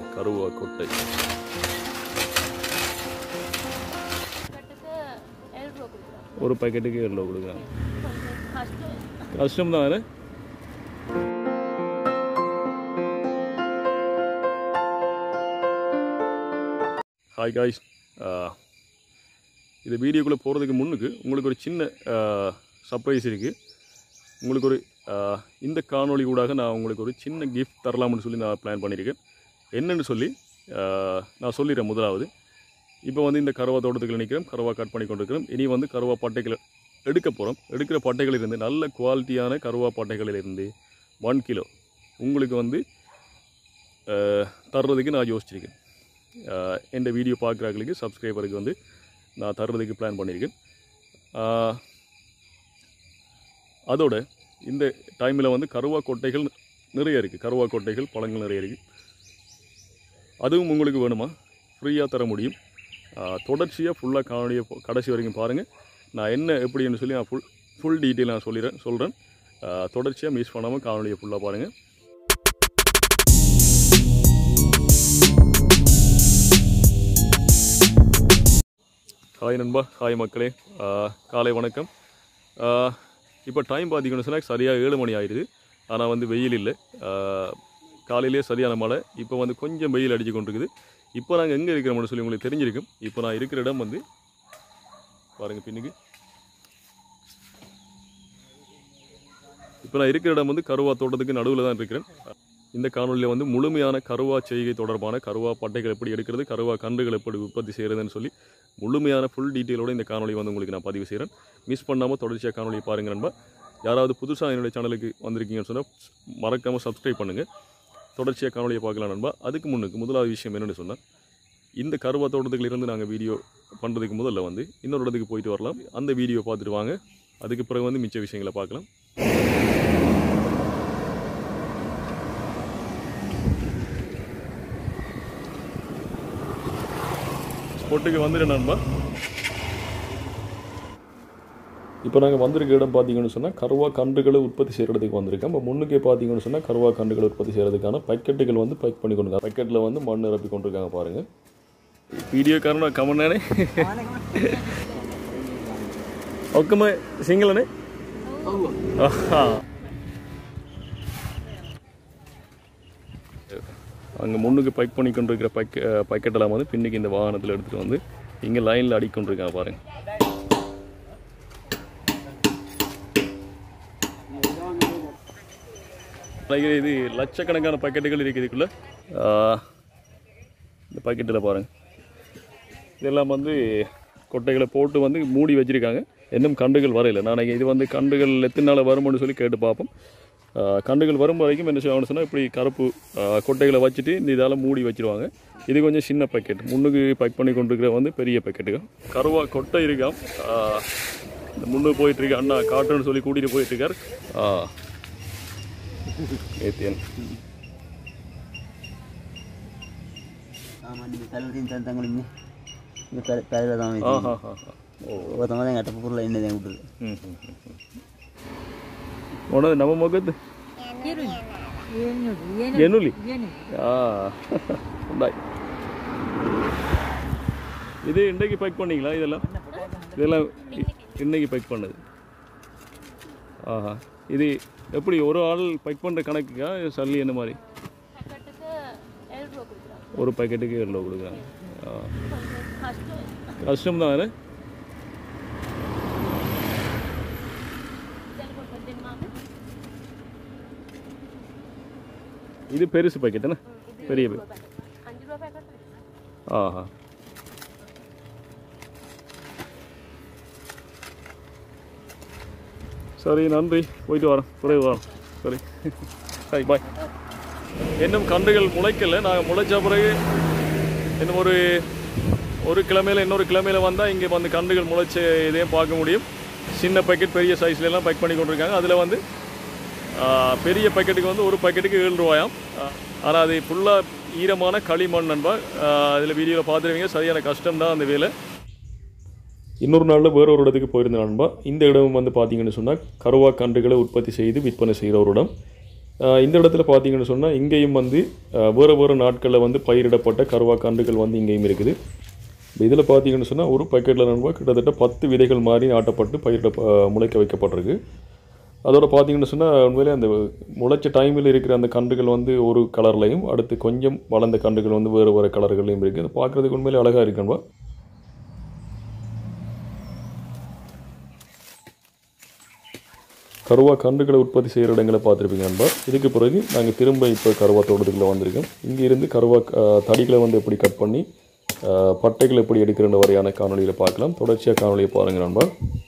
கருவா கொட்டை. ஒரு பாக்கெட்டுக்கு 7 ரூபா கொடுக்குறாங்க. கஷ்டம் தான். ஹாய் காய்ஸ், இந்த வீடியோக்குள்ளே போகிறதுக்கு முன்னுக்கு உங்களுக்கு ஒரு சின்ன சர்ப்ரைஸ் இருக்குது. உங்களுக்கு ஒரு இந்த காணொளி கூடாக நான் உங்களுக்கு ஒரு சின்ன கிஃப்ட் தரலாம்னு சொல்லி நான் பிளான் பண்ணியிருக்கேன். என்னென்னு சொல்லி நான் சொல்லிடுறேன். முதலாவது, இப்போ வந்து இந்த கருவா தோட்டத்துக்கு நிற்கிறோம், கருவா கட் பண்ணி கொண்டிருக்கிறோம். இனி வந்து கருவா பட்டைகளை எடுக்க போகிறோம். எடுக்கிற பட்டைகளிலிருந்து நல்ல குவாலிட்டியான கருவா பட்டைகளிலிருந்து 1 கிலோ உங்களுக்கு வந்து தர்றதுக்கு நான் யோசிச்சிருக்கேன். இந்த வீடியோ பார்க்குறவங்களுக்கு சப்ஸ்கிரைபருக்கு வந்து நான் தர்றதுக்கு பிளான் பண்ணியிருக்கேன். அதோட இந்த டைமில் வந்து கருவா கொட்டைகள் நிறைய இருக்குது. கருவா கொட்டைகள் பழங்கள் நிறைய இருக்குது. அதுவும் உங்களுக்கு வேணுமா? ஃப்ரீயாக தர முடியும். தொடர்ச்சியாக ஃபுல்லாக காணொலியை கடைசி வரைக்கும் பாருங்கள். நான் என்ன எப்படின்னு சொல்லி நான் ஃபுல் டீட்டெயில் நான் சொல்கிறேன். தொடர்ச்சியாக மிஸ் பண்ணாமல் காணொலியை ஃபுல்லாக பாருங்கள். ஹாய் நண்பா, ஹாய் மக்களே, காலை வணக்கம். இப்போ டைம் பார்த்தீங்கன்னு சொன்னால் சரியாக 7 மணி ஆகிடுது. ஆனால் வந்து வெயில் இல்லை. காலையிலே சரியான மழை. இப்போ வந்து கொஞ்சம் வெயில் அடித்து கொண்டிருக்குது. இப்போ நாங்கள் எங்கே இருக்கிறோம்னு சொல்லி உங்களுக்கு தெரிஞ்சிருக்கும். இப்போ நான் இருக்கிற இடம் வந்து பாருங்கள் பின்னுக்கு. இப்போ நான் இருக்கிற இடம் வந்து கருவா தோட்டத்துக்கு நடுவில் தான் இருக்கிறேன். இந்த காணொலியில் வந்து முழுமையான கருவா செய்கை தொடர்பான கருவா பட்டைகள் எப்படி எடுக்கிறது, கருவா கன்றுகள் எப்படி உற்பத்தி செய்கிறதுன்னு சொல்லி முழுமையான ஃபுல் டீட்டெயிலோடு இந்த காணொலி வந்து உங்களுக்கு நான் பதிவு செய்கிறேன். மிஸ் பண்ணாமல் தொடர்ச்சியாக காணொலியை பாருங்கள் நண்பா. யாராவது புதுசாக என்னுடைய சேனலுக்கு வந்திருக்கீங்கன்னு சொன்னால் மறக்காமல் சப்ஸ்கிரைப் பண்ணுங்கள். தொடர்ச்சியாக காணொலியை பார்க்கலாம் நண்பா. அதுக்கு முன்னுக்கு முதலாவது விஷயம் என்னென்னு சொன்னால், இந்த கருவா தோட்டத்துலேருந்து நாங்கள் வீடியோ பண்ணுறதுக்கு முதல்ல வந்து இன்னொரு இடத்துக்கு போயிட்டு வரலாம். அந்த வீடியோ பார்த்துட்டு வாங்க. அதுக்கு பிறகு வந்து மிச்ச விஷயங்களை பார்க்கலாம். ஸ்பாட்டுக்கு வந்துடுறேன் நண்பா. இப்போ நாங்கள் வந்திருக்க இடம் பார்த்தீங்கன்னு சொன்னால் கருவா கன்றுகளை உற்பத்தி செய்கிறதுக்கு வந்திருக்கோம். இப்போ முன்னுக்கே பார்த்தீங்கன்னு சொன்னால் கருவா கன்றுகளை உற்பத்தி செய்கிறதுக்கான பக்கெட்டுகள் வந்து பேக் பண்ணி கொண்டு பக்கெட்டில் வந்து மண் நிரப்பி கொண்டிருக்காங்க பாருங்கள். வீடியோக்காரனா கமன்னானே ஒக்கமா சிங்களனே. அங்கே முன்னுக்கு பைக் பண்ணி கொண்டிருக்கிற பக்கெட்டெல்லாம் வந்து பின்னுக்கு இந்த வாகனத்தில் எடுத்துகிட்டு வந்து இங்கே லைனில் அடிக்கொண்டிருக்காங்க பாருங்கள். இது லட்சக்கணக்கான பக்கெட்டுகள் இருக்குது இதுக்குள்ளே. இந்த பக்கெட்டில் பாருங்கள், இதெல்லாம் வந்து கொட்டைகளை போட்டு வந்து மூடி வச்சுருக்காங்க. இன்னும் கண்டுகள் வரையில. நான் இது வந்து கண்டுகள் எத்தனை நாள் வரும்னு சொல்லி கேட்டு பார்ப்போம். கண்டுகள் வரும் வரைக்கும் என்ன செய்வாங்கன்னு சொன்னால் இப்படி கருப்பு கொட்டைகளை வச்சுட்டு இந்த இதால் மூடி வச்சுருவாங்க. இது கொஞ்சம் சின்ன பேக்கெட். முன்னுக்கு பேக் பண்ணி கொண்டிருக்கிற வந்து பெரிய பேக்கெட்டுகள். கருவா கொட்டை இருக்காம். இந்த முன்னுக்கு போயிட்டுருக்கு அண்ணா காட்டுன்னு சொல்லி கூட்டிகிட்டு போயிட்டுருக்கார். ஏத்தியன் நம்ம முகத்து எனுலி. இது இன்றைக்கு பேக் பண்ணீங்களா? இதெல்லாம் இன்னைக்கு பேக் பண்ணது. இது எப்படி ஒரு ஆள் பேக் பண்ணுற கணக்குக்கா சல்லி என்ன மாதிரி? ஒரு பேக்கெட்டுக்கு 7 ரூபா கொடுக்குறாங்க. கஷ்டம் தான். இது பெருசு பேக்கெட் என்ன? பெரிய பேக்கெட். சரி, நன்றி. போயிட்டு வரோம், குறைவு வரோம். சரி, சரி, பாய். இன்னும் கன்றுகள் முளைக்கலை. நாங்கள் முளைச்ச பிறகு இன்னும் ஒரு கிழமையில் இன்னொரு கிழமையில் வந்தால் இங்கே வந்து கன்றுகள் முளைச்ச இதையும் பார்க்க முடியும். சின்ன பேக்கெட் பெரிய சைஸ்லாம் பேக் பண்ணி கொண்டிருக்காங்க. அதில் வந்து பெரிய பேக்கெட்டுக்கு வந்து ஒரு பேக்கெட்டுக்கு 7 ரூபாயாம். ஆனால் அது ஃபுல்லாக ஈரமான களிமண் நண்பா. அதில் வீடியோவில் பார்த்துருவீங்க. சரியான கஷ்டம்தான் அந்த வேலை. இன்னொரு நாளில் வேறு ஒரு இடத்துக்கு போயிருந்தேன் நண்பா. இந்த இடம் வந்து பார்த்தீங்கன்னு சொன்னால் கருவா கன்றுகளை உற்பத்தி செய்து விற்பனை செய்கிற ஒரு இடம். இந்த இடத்துல பார்த்தீங்கன்னு சொன்னால் இங்கேயும் வந்து வேறு நாட்களில் வந்து பயிரிடப்பட்ட கருவா கன்றுகள் வந்து இங்கேயும் இருக்குது. இதில் பார்த்தீங்கன்னு சொன்னால் ஒரு பாக்கெட்டில் நண்பா கிட்டத்தட்ட 10 விதைகள் மாதிரி ஆட்டப்பட்டு முளைக்க வைக்கப்பட்டிருக்கு. அதோட பார்த்தீங்கன்னு சொன்னால் உண்மையிலே அந்த முளைச்ச டைமில் இருக்கிற அந்த கன்றுகள் வந்து ஒரு கலர்லையும், அடுத்து கொஞ்சம் வளர்ந்த கன்றுகள் வந்து வேறு கலர்களையும் இருக்குது. அது பார்க்குறதுக்கு உண்மையிலே அழகாக இருக்குன்பா. கருவா கன்றுகளை உற்பத்தி செய்கிற இடங்களை பார்த்துருப்பீங்க நண்பா. இதுக்கு பிறகு நாங்கள் திரும்ப இப்போ கருவா தோட்டத்துக்குள்ளே வந்திருக்கோம். இங்கே இருந்து கருவா தடிகளை வந்து எப்படி கட் பண்ணி பட்டைகள் எப்படி எடுக்கிற வரையான காணொலியில் பார்க்கலாம். தொடர்ச்சியாக காணொலியை பாருங்கள் நண்பா.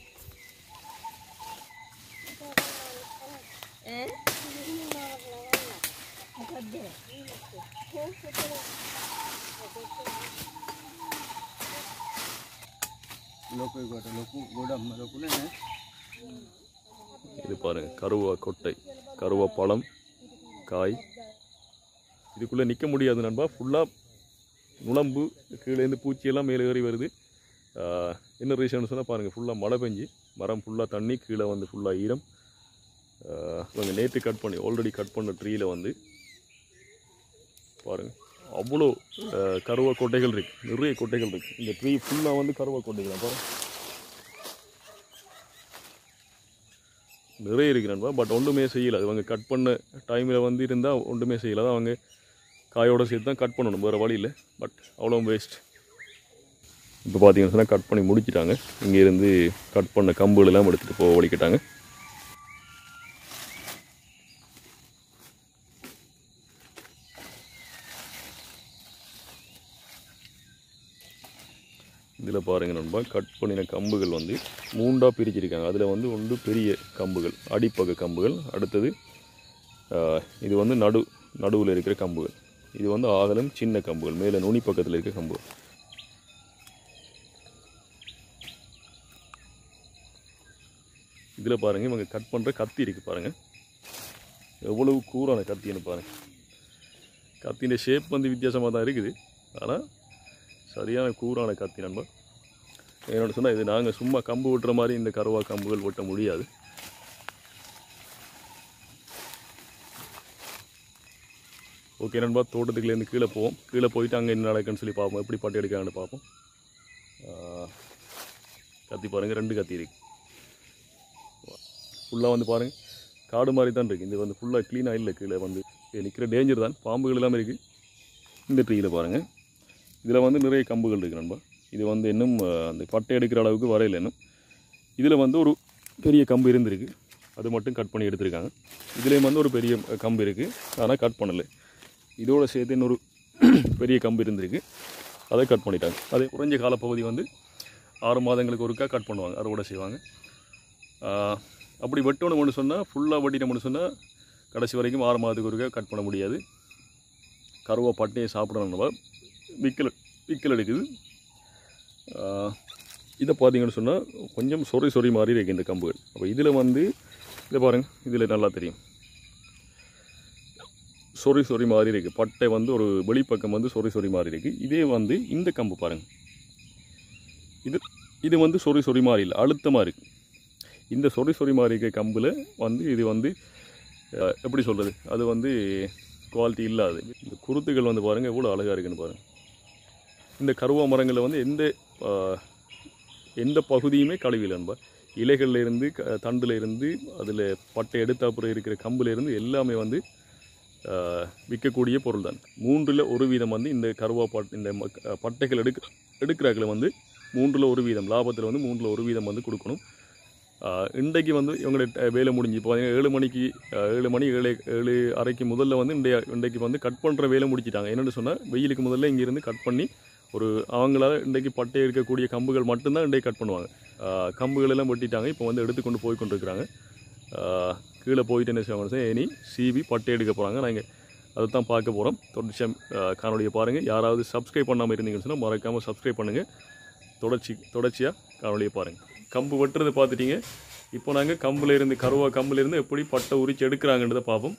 இது பாருங்க, கருவா கொட்டை, கருவா பழம், காய். இதுக்குள்ளே நிற்க முடியாது நண்பா. ஃபுல்லாக நுழம்பு, கீழேருந்து பூச்சியெல்லாம் மேலே ஏறி வருது. என்ன ரீசன் சொன்னால் பாருங்கள், ஃபுல்லாக மழை பெஞ்சு மரம் ஃபுல்லாக தண்ணி, கீழே வந்து ஃபுல்லாக ஈரம். இவங்க நேற்று ஆல்ரெடி கட் பண்ண ட்ரீயில் வந்து பாருங்கள் அவ்வளோ கருவா கொட்டைகள் இருக்குது, நிறைய கொட்டைகள் இருக்குது. இந்த ட்ரீ ஃபுல்லாக வந்து கருவா கொட்டைகள் பாருங்கள் நிறைய இருக்கிறான்பா. பட் ஒன்றுமே செய்யலை. அது அவங்க கட் பண்ண டைமில் வந்து இருந்தால் ஒன்றுமே செய்யலை. தான் அவங்க காயோடு சேர்த்து தான் கட் பண்ணணும், வேறு வழி இல்லை. பட் அவ்வளோ வேஸ்ட். இப்போ பார்த்தீங்கன்னு சொன்னால் கட் பண்ணி முடிச்சிட்டாங்க. இங்கேருந்து கட் பண்ண கம்புகளெல்லாம் எடுத்துகிட்டு போக வலிக்கிட்டாங்க. இதில் பாருங்கள் நண்பா, கட் பண்ணின கம்புகள் வந்து 3ஆக பிரிச்சிருக்காங்க. அதில் வந்து ஒன்று பெரிய கம்புகள், அடிப்பக கம்புகள். அடுத்தது இது வந்து நடுவில் இருக்கிற கம்புகள். இது வந்து ஆகலம் சின்ன கம்புகள், மேலே நுனி பக்கத்தில் இருக்கிற கம்புகள். இதில் பாருங்கள், இவங்க கட் பண்ணுற கத்தி இருக்குது பாருங்கள், எவ்வளவு கூரான கத்தின்னு பாருங்கள். கத்தின ஷேப் வந்து வித்தியாசமாக தான் இருக்குது, ஆனால் சரியான கூரான கத்தி நண்பா. என்னோட சொன்னால் இது நாங்கள் சும்மா கம்பு வெட்டுற மாதிரி இந்த கருவா கம்புகள் வெட்ட முடியாது. ஓகே நண்பா, தோட்டத்துக்குலேருந்து கீழே போவோம். கீழே போயிட்டு அங்கே என்ன நடக்குன்னு சொல்லி பார்ப்போம், எப்படி பட்டு எடுக்காங்கன்னு பார்ப்போம். கத்தி பாருங்கள், 2 கத்தி இருக்குது. ஃபுல்லாக வந்து பாருங்கள் காடு மாதிரி தான் இருக்குது. இது வந்து ஃபுல்லாக க்ளீனாக இல்லை. கீழே வந்து நிற்கிற டேஞ்சர் தான், பாம்புகள் எல்லாமே இருக்குது. இந்த ட்ரீயில் பாருங்கள், இதில் வந்து நிறைய கம்புகள் இருக்குது நண்பா. இது வந்து இன்னும் அந்த பட்டை எடுக்கிற அளவுக்கு வரையில் இன்னும். இதில் வந்து ஒரு பெரிய கம்பு இருந்திருக்கு, அது மட்டும் கட் பண்ணி எடுத்திருக்காங்க. இதுலேயும் வந்து ஒரு பெரிய கம்பு இருக்குது, ஆனால் கட் பண்ணலை. இதோட சேர்த்து இன்னொரு பெரிய கம்பு இருந்திருக்கு, அதை கட் பண்ணிட்டாங்க. அதே குறைஞ்ச காலப்பகுதி வந்து 6 மாதங்களுக்கு ஒருக்கா கட் பண்ணுவாங்க, அறுவடை செய்வாங்க. அப்படி வெட்டணும்னு சொன்னால், ஃபுல்லாக வெட்டினோம்னு சொன்னால் கடைசி வரைக்கும் 6 மாதத்துக்கு ஒருக்கா கட் பண்ண முடியாது. கருவா பட்டையை சாப்பிடணும்னா விக்கல் எடுக்குது. இதை பார்த்தீங்கன்னு சொன்னால் கொஞ்சம் சொறி மாதிரி இருக்குது இந்த கம்புகள். அப்போ இதில் வந்து இதை பாருங்கள், இதில் நல்லா தெரியும் சொறி மாதிரி இருக்குது. பட்டை வந்து ஒரு வெளிப்பக்கம் வந்து சொறி மாதிரி இருக்குது. இதே வந்து இந்த கம்பு பாருங்கள், இது வந்து சொறி மாதிரி இல்லை, அழுத்தமாக இருக்குது. இந்த சொறி மாதிரி இருக்க கம்பில் வந்து இது வந்து எப்படி சொல்கிறது, அது வந்து குவாலிட்டி இல்லாது. இந்த குருத்துகள் வந்து பாருங்கள் எவ்வளோ அழகாக இருக்குன்னு பாருங்கள். இந்த கருவா மரங்களில் வந்து எந்த பகுதியுமே கழுவில நண்பா. இலைகளில் இருந்து, தண்டில் இருந்து, அதில் பட்டை எடுத்த அப்புறம் இருக்கிற கம்பில் இருந்து எல்லாமே வந்து விற்கக்கூடிய பொருள் தான். 3ல் 1 வீதம் வந்து இந்த கருவா இந்த பட்டைகள் எடுக்கிறாக்களை வந்து 3ல் 1 வீதம் லாபத்தில் வந்து 3ல் 1 வீதம் வந்து கொடுக்கணும். இன்றைக்கு வந்து இவங்களோட வேலை முடிஞ்சு இப்போ பார்த்தீங்கன்னா 7 மணிக்கு 7:30 முதல்ல வந்து இன்றைக்கு வந்து கட் பண்ணுற வேலை முடிச்சிட்டாங்க. என்னென்னு சொன்னால் வெயிலுக்கு முதல்ல இங்கேருந்து கட் பண்ணி அவங்களால இன்றைக்கு பட்டை இருக்கக்கூடிய கம்புகள் மட்டும்தான் இன்றைக்கு கட் பண்ணுவாங்க. கம்புகள் எல்லாம் வெட்டிட்டாங்க. இப்போ வந்து எடுத்துக்கொண்டு போய் கொண்டிருக்கிறாங்க. கீழே போயிட்டு என்ன செய்வாங்க, இனி சீவி பட்டை எடுக்க போகிறாங்க. நாங்கள் அதை தான் பார்க்க போகிறோம். தொடர்ச்சியாக காணொலியை பாருங்கள். யாராவது சப்ஸ்கிரைப் பண்ணாமல் இருந்தீங்கன்னு சொன்னால் மறக்காமல் சப்ஸ்கிரைப் பண்ணுங்கள். தொடர்ச்சியாக காணொலியை பாருங்கள். கம்பு வெட்டுறது பார்த்துட்டீங்க. இப்போ நாங்கள் கருவா கம்புலேருந்து எப்படி பட்டை உரிச்சு எடுக்கிறாங்கன்றதை பார்ப்போம்.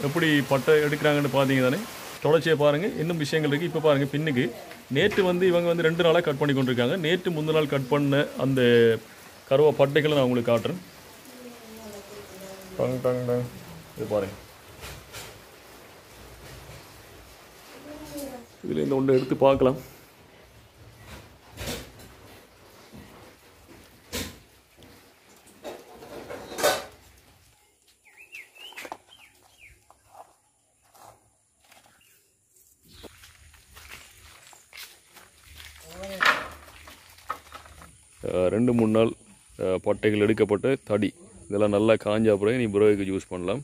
எப்படி பட்டை எடுக்கிறாங்கன்னு பார்த்தீங்க தானே. தொடர்ச்சியை பாருங்கள், இன்னும் விஷயங்கள் இருக்குது. இப்போ பாருங்கள், பின்னுக்கு நேற்று வந்து இவங்க வந்து 2 நாளாக கட் பண்ணி கொண்டிருக்காங்க. நேற்று முந்தின நாள் கட் பண்ண அந்த கருவா பட்டைகளை நான் உங்களுக்கு காட்டுறேன். இது பாருங்கள், இதில் இந்த ஒன்று எடுத்து பார்க்கலாம். ரெண்டு மூணு நாள் பட்டைகள் எடுக்கப்பட்ட தடி இதெல்லாம் நல்லா காஞ்ச அப்புறம் நீ பிறகுக்கு யூஸ் பண்ணலாம்.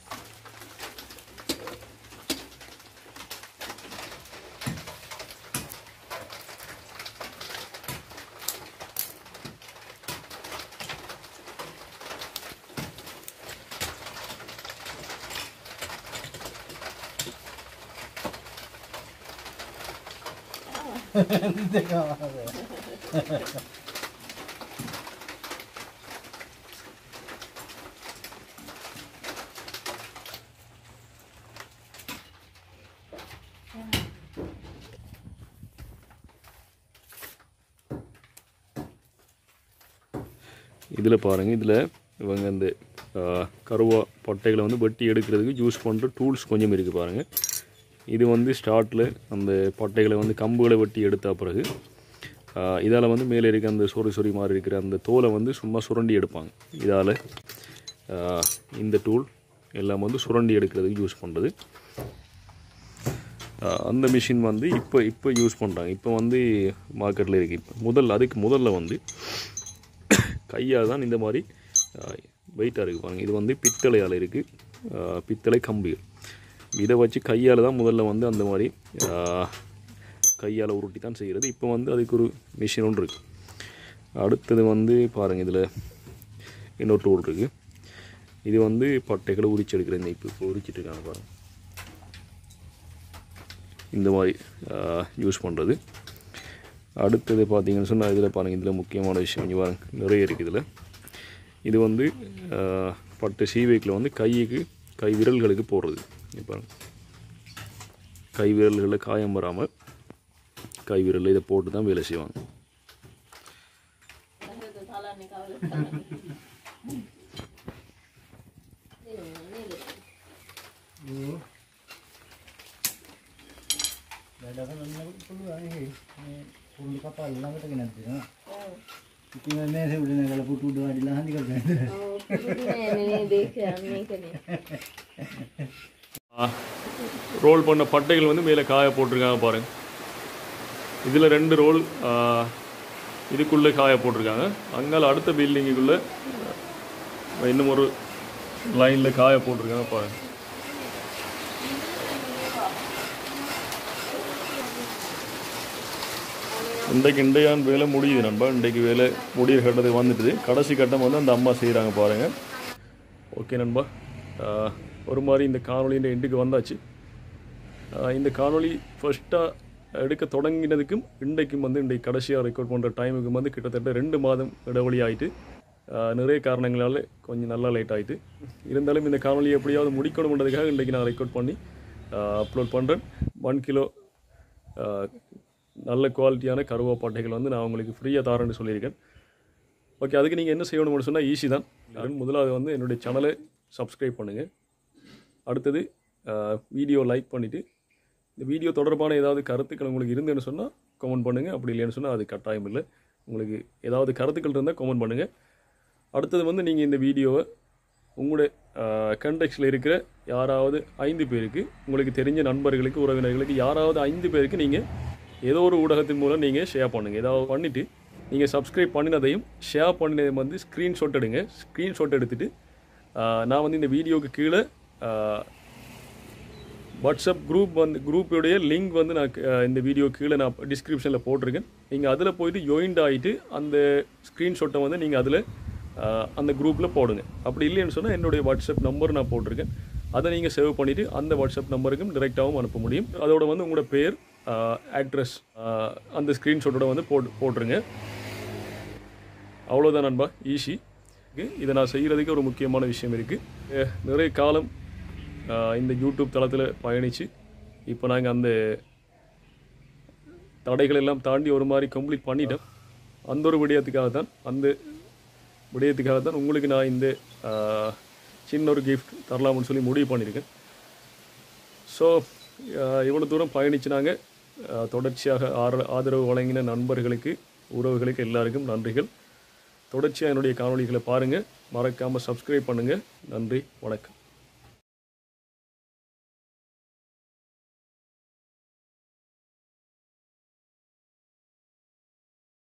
இதில் பாருங்கள், இதில் இவங்க இந்த கருவா பட்டைகளை வந்து வெட்டி எடுக்கிறதுக்கு யூஸ் பண்ணுற டூல்ஸ் கொஞ்சம் இருக்குது பாருங்கள். இது வந்து ஸ்டார்ட்டில் அந்த பட்டைகளை வந்து கம்புகளை வெட்டி எடுத்த பிறகு இதால் வந்து மேலே இருக்க அந்த சொறி மாதிரி இருக்கிற அந்த தோலை வந்து சும்மா சுரண்டி எடுப்பாங்க. இதால் இந்த டூல் எல்லாம் வந்து சுரண்டி எடுக்கிறதுக்கு யூஸ் பண்ணுறது. அந்த மிஷின் வந்து இப்போ யூஸ் பண்ணுறாங்க. இப்போ வந்து மார்க்கெட்டில் இருக்குது. இப்போ அதுக்கு முதல்ல வந்து கையால் தான் இந்த மாதிரி வெயிட்டாக இருக்குது பாருங்கள். இது வந்து பித்தளையால் இருக்குது, பித்தளை கம்பிகள். இதை வச்சு கையால் தான் முதல்ல வந்து அந்த மாதிரி கையால் உருட்டி தான் செய்கிறது. இப்போ வந்து அதுக்கு ஒரு மிஷின் ஒன்று இருக்குது. அடுத்தது வந்து பாருங்கள், இதில் இன்னொரு டூல் இருக்குது. இது வந்து பட்டைகளை உரிச்சு எடுக்கிறேன். இப்போ உரிச்சிட்டு இருக்காங்க பாருங்கள், இந்த மாதிரி யூஸ் பண்ணுறது. அடுத்தது பார்த்தீங்கன்னு சொன்னால் இதில் பாருங்கள், இதில் முக்கியமான விஷயம் இங்கே பாருங்கள், நிறைய இருக்குது இதில். இது வந்து பட்டு சீவைக்கில் வந்து கை விரல்களுக்கு போடுறது. இப்போ கை விரல்களில் காயம் வராமல் கை விரலில் இதை போட்டு தான் வேலை செய்வாங்க. ரோல் பண்ண பட்டைகள் வந்து மேலே காய போட்டிருக்காங்க பாருங்கள். இதில் 2 ரோல் இதுக்குள்ளே காய போட்டிருக்காங்க. அங்கால அடுத்த பில்டிங்குக்குள்ளே இன்னும் ஒரு லைனில் காய போட்டிருக்காங்க பாருங்கள். இன்றையான் வேலை முடியுது நண்பா. இன்றைக்கு வேலை முடிகிற கட்டத்துக்கு வந்துட்டுது. கடைசி கட்டம் வந்து அந்த அம்மா செய்கிறாங்க பாருங்கள். ஓகே நண்பா, ஒரு மாதிரி இந்த காணொலியின் எண்டுக்கு வந்தாச்சு. இந்த காணொலி ஃபஸ்ட்டாக எடுக்க தொடங்கினதுக்கும் இன்றைக்கு கடைசியாக ரெக்கார்ட் பண்ணுற டைமுக்கும் வந்து கிட்டத்தட்ட 2 மாதம் இடைவெளி ஆகிட்டு, நிறைய காரணங்களால் கொஞ்சம் நல்லா லேட் ஆகிட்டு. இருந்தாலும் இந்த காணொலியை எப்படியாவது முடிக்கணுன்றதுக்காக இன்றைக்கி நான் ரெக்கார்ட் பண்ணி அப்லோட் பண்ணுறேன். 1 கிலோ நல்ல குவாலிட்டியான கருவா பட்டைகள் வந்து நான் உங்களுக்கு ஃப்ரீயாக தரேன்னு சொல்லியிருக்கேன். ஓகே, அதுக்கு நீங்கள் என்ன செய்யணும்னு சொன்னால் ஈஸி தான். முதலாவது வந்து என்னுடைய சேனலை சப்ஸ்கிரைப் பண்ணுங்கள். அடுத்தது வீடியோ லைக் பண்ணிவிட்டு, இந்த வீடியோ தொடர்பான ஏதாவது கருத்துக்கள் உங்களுக்கு இருந்துன்னு சொன்னால் கமெண்ட் பண்ணுங்கள். அப்படி இல்லைன்னு சொன்னால் அது கட்டாயம் இல்லை. உங்களுக்கு ஏதாவது கருத்துக்கள் இருந்தால் கமெண்ட் பண்ணுங்கள். அடுத்தது வந்து நீங்கள் இந்த வீடியோவை உங்களுடைய கண்டெக்ஸ்டில் இருக்கிற யாராவது 5 பேருக்கு, உங்களுக்கு தெரிஞ்ச நண்பர்களுக்கு, உறவினர்களுக்கு யாராவது 5 பேருக்கு நீங்கள் ஏதோ ஒரு ஊடகத்தின் மூலம் நீங்கள் ஷேர் பண்ணுங்கள். ஏதாவது பண்ணிவிட்டு நீங்கள் சப்ஸ்கிரைப் பண்ணினதையும் ஷேர் பண்ணினதையும் வந்து ஸ்க்ரீன்ஷாட் எடுங்க. ஸ்க்ரீன்ஷாட் எடுத்துகிட்டு நான் வந்து இந்த வீடியோவுக்கு கீழே வாட்ஸ்அப் குரூப்புடைய லிங்க் வந்து நான் இந்த வீடியோ கீழே நான் டிஸ்கிரிப்ஷனில் போட்டிருக்கேன். நீங்கள் அதில் போய்ட்டு ஜாயின்ட் ஆகிட்டு அந்த ஸ்க்ரீன்ஷாட்டை வந்து நீங்கள் அதில் அந்த குரூப்பில் போடுங்க. அப்படி இல்லைன்னு சொன்னால் என்னுடைய வாட்ஸ்அப் நம்பர் நான் போட்டிருக்கேன். அதை நீங்கள் சேவ் பண்ணிவிட்டு அந்த வாட்ஸ்அப் நம்பருக்கும் டைரெக்டாகவும் அனுப்ப முடியும். அதோட வந்து உங்களோட பேர், அட்ரஸ் அந்த ஸ்க்ரீன்ஷாட்டோட வந்து போட்டுருங்க. அவ்வளோதான் நண்பா, ஈஸி. இதை நான் செய்கிறதுக்கு ஒரு முக்கியமான விஷயம் இருக்குது. நிறைய காலம் இந்த யூடியூப் தளத்தில் பயணித்து இப்போ நாங்கள் அந்த தடைகள் எல்லாம் தாண்டி ஒரு மாதிரி கம்ப்ளீட் பண்ணிட்டோம். அந்த ஒரு விடயத்துக்காக தான் உங்களுக்கு நான் இந்த சின்ன ஒரு கிஃப்ட் தரலாம்னு சொல்லி முடிவு பண்ணியிருக்கேன். ஸோ இவ்வளோ தூரம் பயணித்து நாங்கள் தொடர்ச்சியாக ஆதரவு வழங்கின நண்பர்களுக்கு, உறவுகளுக்கு எல்லாருக்கும் நன்றிகள். தொடர்ச்சியாக என்னுடைய காணொளிகளை பாருங்கள், மறக்காமல் சப்ஸ்கிரைப் பண்ணுங்கள். நன்றி, வணக்கம்.